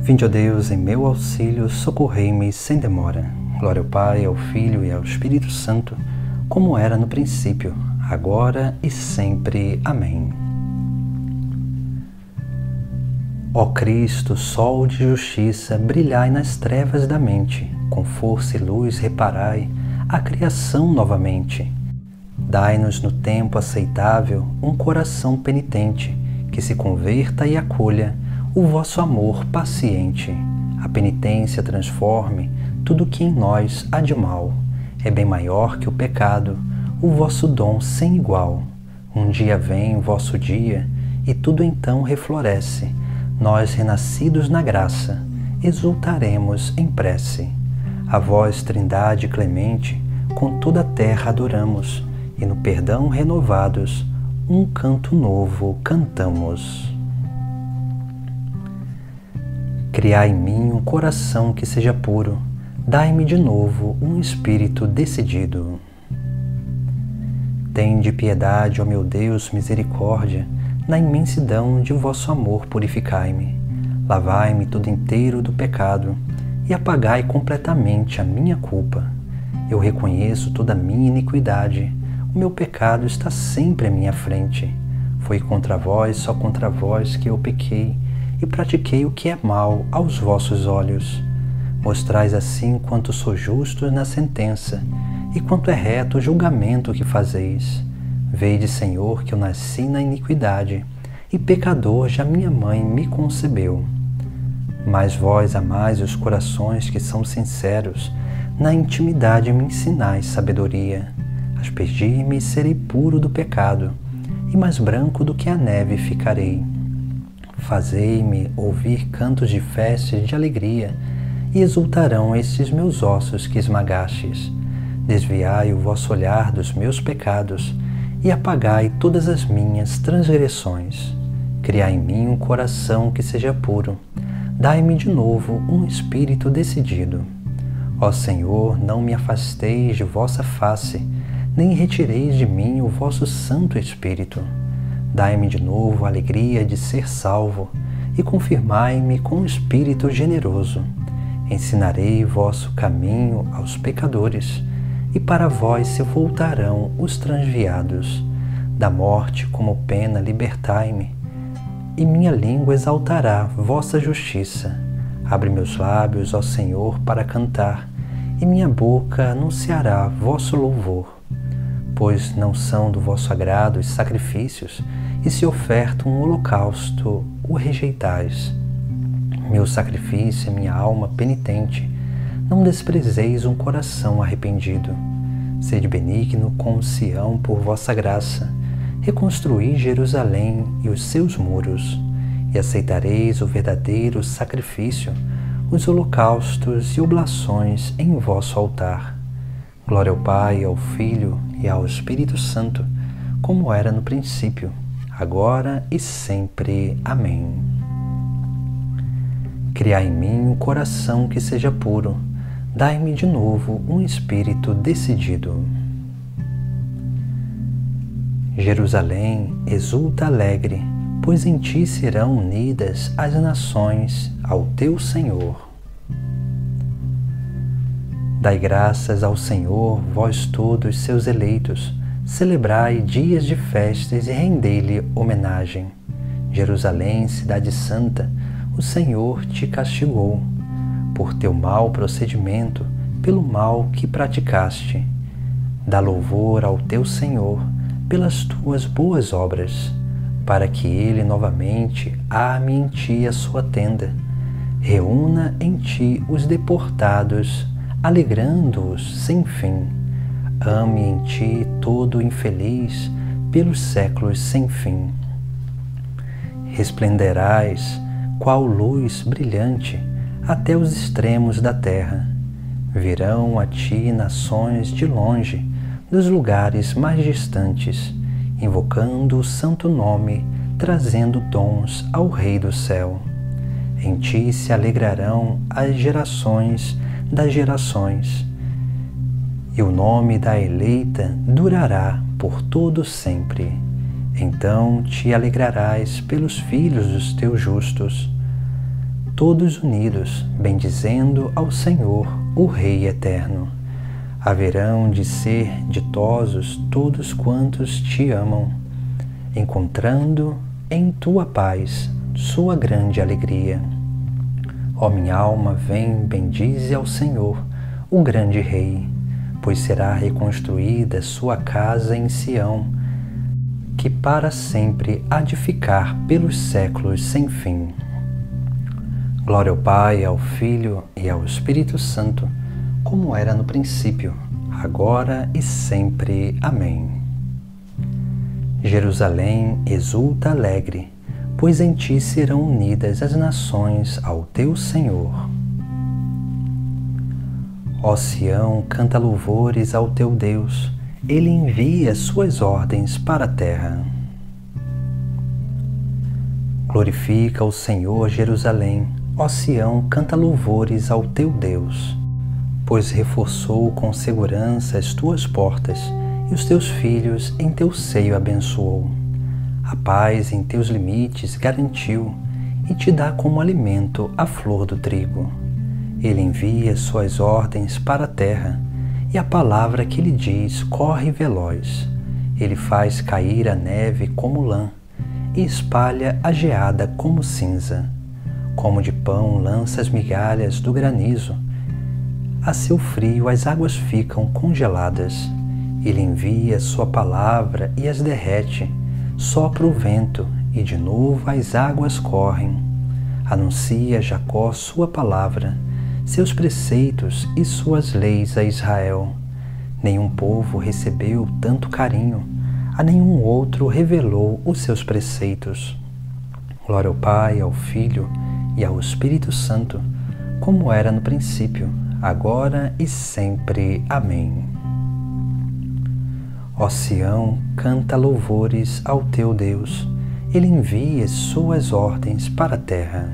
Vinde, ó Deus, em meu auxílio, socorrei-me sem demora. Glória ao Pai, ao Filho e ao Espírito Santo, como era no princípio, agora e sempre. Amém. Ó Cristo, sol de justiça, brilhai nas trevas da mente, com força e luz reparai a criação novamente. Dai-nos no tempo aceitável um coração penitente, que se converta e acolha o vosso amor paciente. A penitência transforme tudo que em nós há de mal. É bem maior que o pecado, o vosso dom sem igual. Um dia vem o vosso dia, e tudo então refloresce. Nós, renascidos na graça, exultaremos em prece. A vós, Trindade clemente, com toda a terra adoramos, e no perdão renovados, um canto novo cantamos. Criai em mim um coração que seja puro, dai-me de novo um espírito decidido. Tende piedade, ó meu Deus, misericórdia, na imensidão de vosso amor purificai-me. Lavai-me todo inteiro do pecado e apagai completamente a minha culpa. Eu reconheço toda a minha iniquidade, o meu pecado está sempre à minha frente. Foi contra vós, só contra vós que eu pequei, e pratiquei o que é mal aos vossos olhos. Mostrais assim quanto sou justo na sentença, e quanto é reto o julgamento que fazeis. Vede, Senhor, que eu nasci na iniquidade, e pecador já minha mãe me concebeu. Mas vós amais os corações que são sinceros, na intimidade me ensinais sabedoria. Aspergir-me serei puro do pecado, e mais branco do que a neve ficarei. Fazei-me ouvir cantos de festa e de alegria, e exultarão estes meus ossos que esmagastes. Desviai o vosso olhar dos meus pecados, e apagai todas as minhas transgressões. Criai em mim um coração que seja puro, dai-me de novo um espírito decidido. Ó Senhor, não me afasteis de vossa face, nem retireis de mim o vosso Santo Espírito. Dai-me de novo a alegria de ser salvo, e confirmai-me com o Espírito generoso. Ensinarei vosso caminho aos pecadores, e para vós se voltarão os transviados. Da morte como pena libertai-me, e minha língua exaltará vossa justiça. Abre meus lábios, ó Senhor, para cantar, e minha boca anunciará vosso louvor. Pois não são do vosso agrado os sacrifícios, e se oferta um holocausto, o rejeitais. Meu sacrifício é minha alma penitente, não desprezeis um coração arrependido. Sede benigno com Sião por vossa graça, reconstruí Jerusalém e os seus muros, e aceitareis o verdadeiro sacrifício, os holocaustos e oblações em vosso altar. Glória ao Pai, ao Filho e ao Espírito Santo, como era no princípio, agora e sempre. Amém. Criai em mim um coração que seja puro, dai-me de novo um espírito decidido. Jerusalém, exulta alegre, pois em ti serão unidas as nações ao teu Senhor. Dai graças ao Senhor, vós todos seus eleitos, celebrai dias de festas e rendei-lhe homenagem. Jerusalém, cidade santa, o Senhor te castigou, por teu mau procedimento, pelo mal que praticaste. Dá louvor ao teu Senhor, pelas tuas boas obras, para que ele novamente arme em ti a sua tenda, reúna em ti os deportados, alegrando-os sem fim. Ame em ti todo infeliz, pelos séculos sem fim. Resplenderás, qual luz brilhante, até os extremos da terra. Virão a ti nações de longe, dos lugares mais distantes, invocando o santo nome, trazendo dons ao Rei do céu. Em ti se alegrarão as gerações das gerações, e o nome da eleita durará por todo sempre. Então te alegrarás pelos filhos dos teus justos, todos unidos, bendizendo ao Senhor, o Rei eterno. Haverão de ser ditosos todos quantos te amam, encontrando em tua paz sua grande alegria. Ó minha alma, vem, bendize ao Senhor, o grande Rei, pois será reconstruída sua casa em Sião, que para sempre há de ficar pelos séculos sem fim. Glória ao Pai, ao Filho e ao Espírito Santo, como era no princípio, agora e sempre. Amém. Jerusalém, exulta alegre, pois em ti serão unidas as nações ao teu Senhor. Ó Sião, canta louvores ao teu Deus, ele envia suas ordens para a terra. Glorifica o Senhor, Jerusalém, ó Sião, canta louvores ao teu Deus, pois reforçou com segurança as tuas portas e os teus filhos em teu seio abençoou. A paz em teus limites garantiu e te dá como alimento a flor do trigo. Ele envia suas ordens para a terra e a palavra que ele diz corre veloz. Ele faz cair a neve como lã e espalha a geada como cinza. Como de pão lança as migalhas do granizo, a seu frio as águas ficam congeladas. Ele envia sua palavra e as derrete, sopra o vento e de novo as águas correm. Anuncia Jacó sua palavra, seus preceitos e suas leis a Israel. Nenhum povo recebeu tanto carinho, a nenhum outro revelou os seus preceitos. Glória ao Pai, ao Filho e ao Espírito Santo, como era no princípio, agora e sempre. Amém. Ó Sião, canta louvores ao teu Deus, ele envia suas ordens para a terra.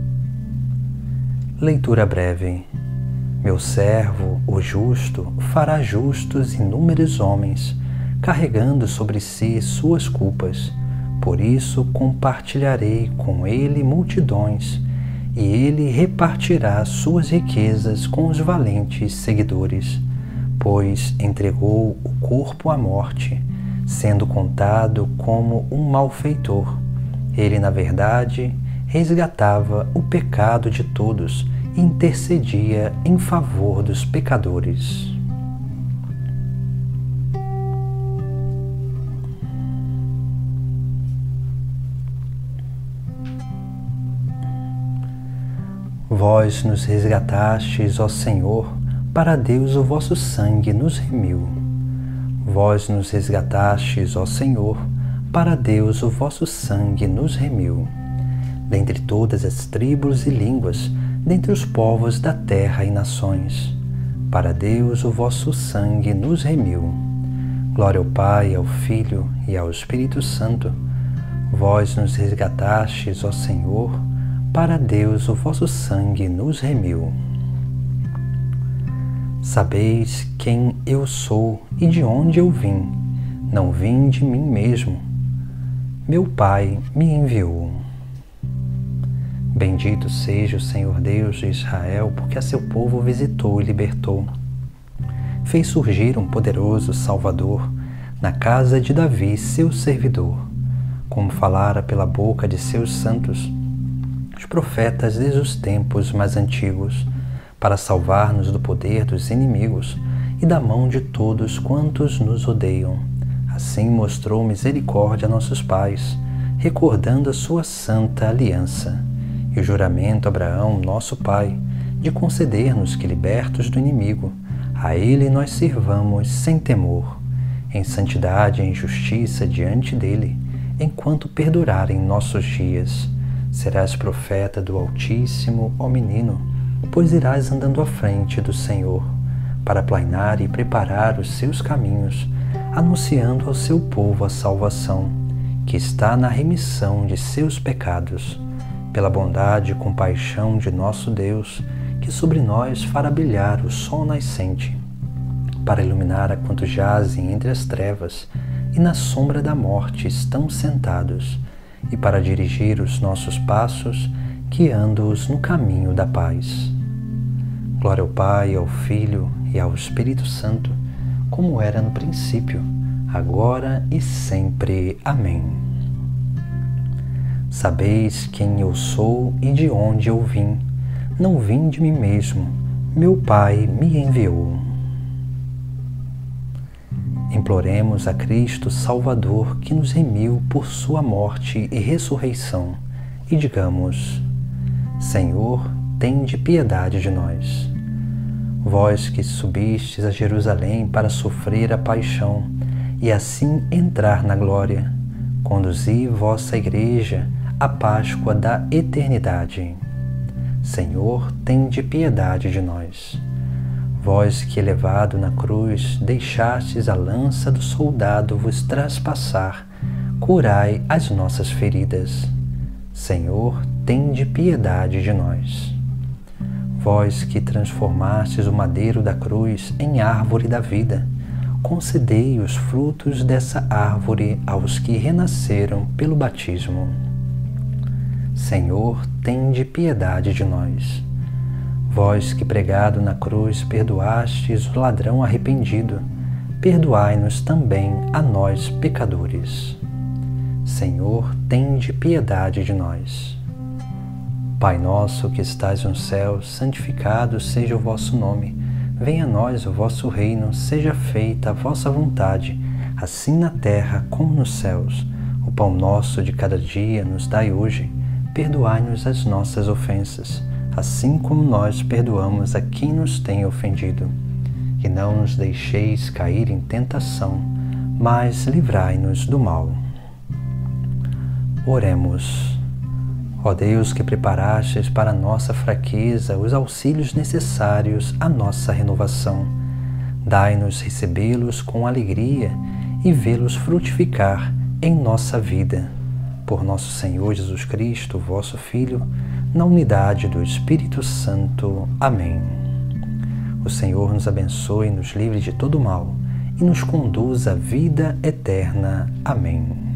Leitura breve. Meu servo, o justo, fará justos inúmeros homens, carregando sobre si suas culpas. Por isso compartilharei com ele multidões, e ele repartirá suas riquezas com os valentes seguidores. Pois entregou o corpo à morte, sendo contado como um malfeitor. Ele, na verdade, resgatava o pecado de todos e intercedia em favor dos pecadores. Vós nos resgatastes, ó Senhor, para Deus o vosso sangue nos remiu. Vós nos resgatastes, ó Senhor, para Deus o vosso sangue nos remiu. Dentre todas as tribos e línguas, dentre os povos da terra e nações, para Deus o vosso sangue nos remiu. Glória ao Pai, ao Filho e ao Espírito Santo. Vós nos resgatastes, ó Senhor, para Deus o vosso sangue nos remiu. Sabeis quem eu sou e de onde eu vim. Não vim de mim mesmo. Meu Pai me enviou. Bendito seja o Senhor Deus de Israel, porque a seu povo visitou e libertou. Fez surgir um poderoso Salvador na casa de Davi, seu servidor, como falara pela boca de seus santos, os profetas desde os tempos mais antigos, para salvar-nos do poder dos inimigos e da mão de todos quantos nos odeiam. Assim mostrou misericórdia a nossos pais, recordando a sua santa aliança, e o juramento a Abraão, nosso pai, de conceder-nos que, libertos do inimigo, a ele nós sirvamos sem temor, em santidade e em justiça diante dele, enquanto perdurarem nossos dias. Serás profeta do Altíssimo, ó menino, pois irás andando à frente do Senhor, para aplainar e preparar os seus caminhos, anunciando ao seu povo a salvação, que está na remissão de seus pecados, pela bondade e compaixão de nosso Deus, que sobre nós fará brilhar o sol nascente, para iluminar a quantos jazem entre as trevas e na sombra da morte estão sentados, e para dirigir os nossos passos guiando-os no caminho da paz. Glória ao Pai, ao Filho e ao Espírito Santo, como era no princípio, agora e sempre. Amém. Sabeis quem eu sou e de onde eu vim. Não vim de mim mesmo, meu Pai me enviou. Imploremos a Cristo Salvador que nos remiu por sua morte e ressurreição, e digamos: Senhor, tende piedade de nós. Vós que subistes a Jerusalém para sofrer a paixão e assim entrar na glória, conduzi vossa Igreja à Páscoa da eternidade. Senhor, tende piedade de nós. Vós que, elevado na cruz, deixastes a lança do soldado vos traspassar, curai as nossas feridas. Senhor, tende piedade de nós. Vós que transformastes o madeiro da cruz em árvore da vida, concedei os frutos dessa árvore aos que renasceram pelo batismo. Senhor, tende piedade de nós. Vós que, pregado na cruz, perdoastes o ladrão arrependido, perdoai-nos também a nós, pecadores. Senhor, tende piedade de nós. Pai nosso que estais no céu, santificado seja o vosso nome. Venha a nós o vosso reino, seja feita a vossa vontade, assim na terra como nos céus. O pão nosso de cada dia nos dai hoje. Perdoai-nos as nossas ofensas, assim como nós perdoamos a quem nos tem ofendido. E não nos deixeis cair em tentação, mas livrai-nos do mal. Oremos. Ó Deus, que preparastes para a nossa fraqueza os auxílios necessários à nossa renovação, dai-nos recebê-los com alegria e vê-los frutificar em nossa vida. Por nosso Senhor Jesus Cristo, vosso Filho, na unidade do Espírito Santo. Amém. O Senhor nos abençoe e nos livre de todo mal e nos conduz à vida eterna. Amém.